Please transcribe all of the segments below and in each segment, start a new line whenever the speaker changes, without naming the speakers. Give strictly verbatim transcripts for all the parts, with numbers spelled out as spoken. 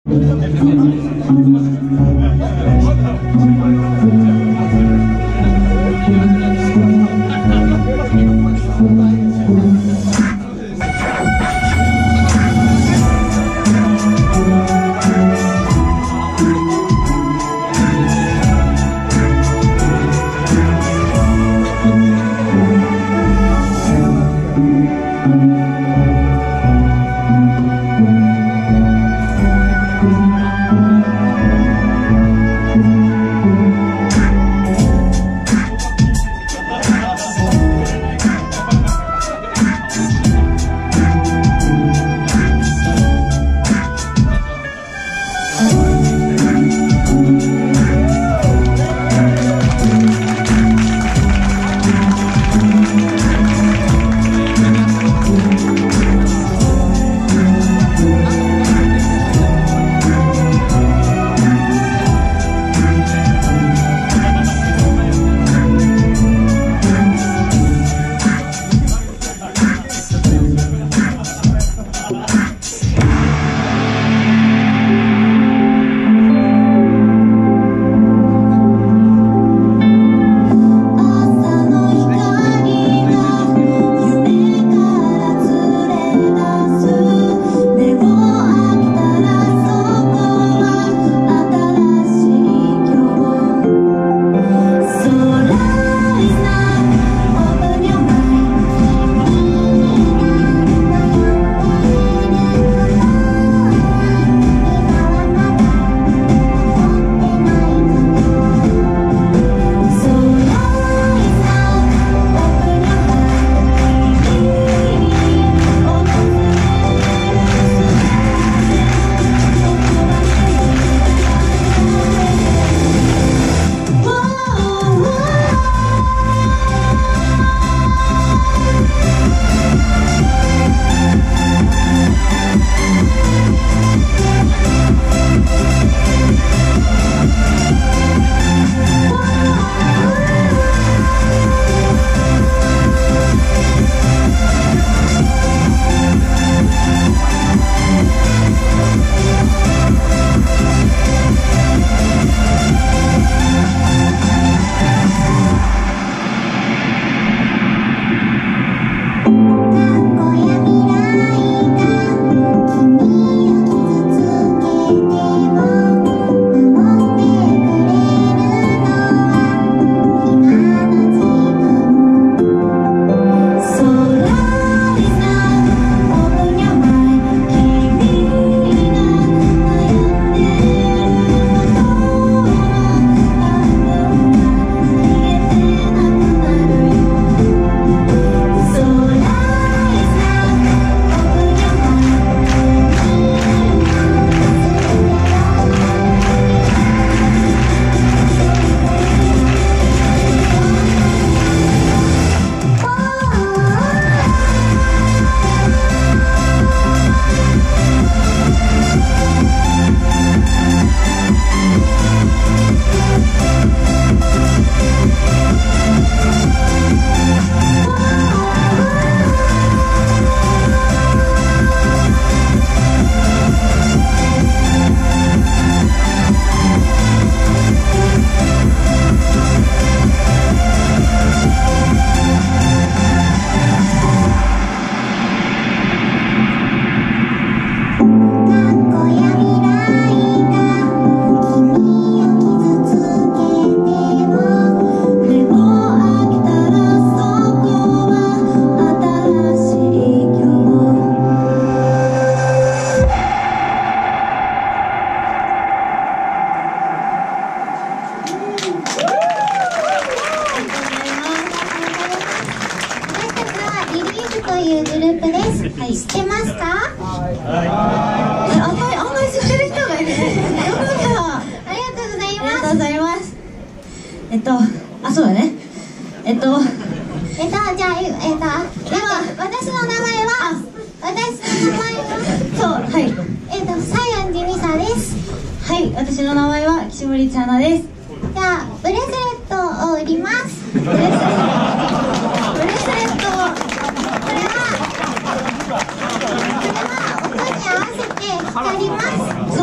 いうグループです。はい、知ってますか？はい。案外案外知ってる人がいる。よかった。ありがとうございます。ありがとうございます。えっと、あ、そうだね。えっと、えっと、じゃあ、えっと、では、私の名前は、私の名前は、そう、はい。えっと、西園寺美沙です。はい、私の名前は岸森茶奈です。じゃあ、ブレスレットを売ります。ブレスレット、ブレスレットを、これは、これは音に合わせて光ります。そう。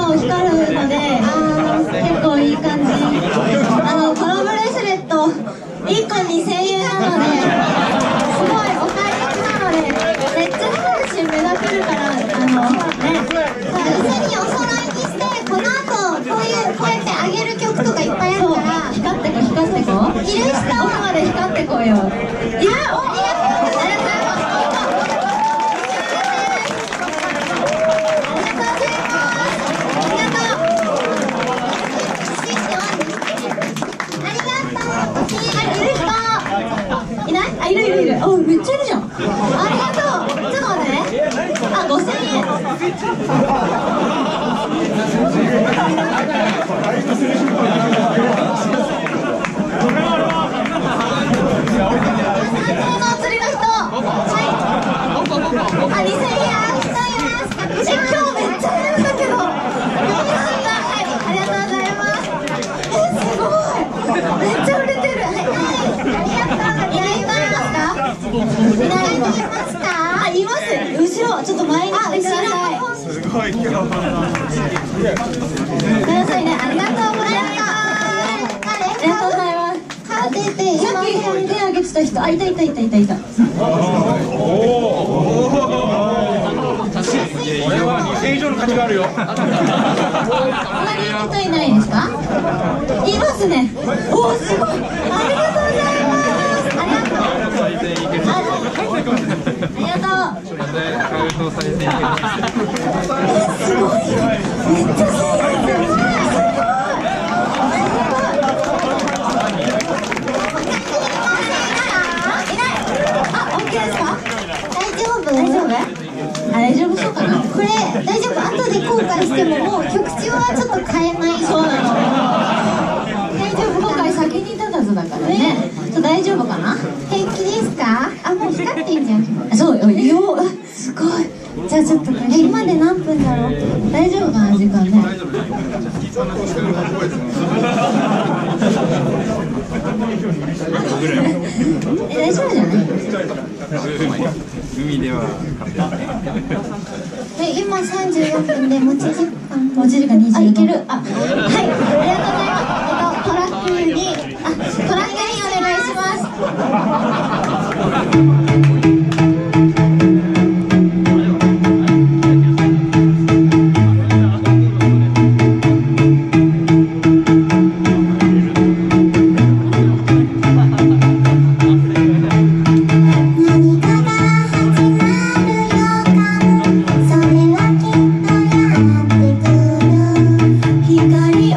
光るので、結構いい感じ。あのこのブレスレットいっこにせんえんなので、すごいお買い得なので、めっちゃヘルシー目立てるから、あのね、一緒にお揃いにして、この後こういうこうやってあげる曲とかいっぱいあるから、光ってこ光ってこいる人まで光ってこよ。いや、お、ありがとうございます。あ、いるいるいる。あ、めっちゃいるじゃん。ありがとう。ちょっと待ってね。あ、ごせんえん。お釣りの人。はい。あ、にせんえんあげちゃいます。え、今日めっちゃ変だけど。はい、ありがとうございます。え、すごい。めっちゃ売れてる。はい、ありがとう。いないのいますか？あ、います。後ろ、ちょっと前に来てください。すごい今日。くださいね。ありがとうございます。ありがとうございます。さっき手挙げてた人、あ、いたいたいたいたいた。おお。これはにせんえん以上の価値があるよ。他に人いないですか？いますね。おお、すごい。ありがとうございます。ありがとう。ありがとう。すごいよ。めっちゃすごい。あ、オッケーですか？大丈夫？大丈夫？あ、大丈夫そうかな。これ大丈夫。後で後悔してももう曲中はちょっと変えない。そうなの。大丈夫。後悔先に立たずだからね。大丈夫かな？平気ですか？あ、もう光ってんじゃん。そうよ、よ、すごい。じゃあちょっとえ、今で何分だろう？大丈夫かな、時間ね。え、大丈夫じゃない？海ではえ、今さんじゅうよんぷんで持ち時間持ち時間にじゅうごふん。あ、いける。あ、はい、ありがとうございます。えっと、トラックに、あ、トラックにお願いします。光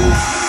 ます。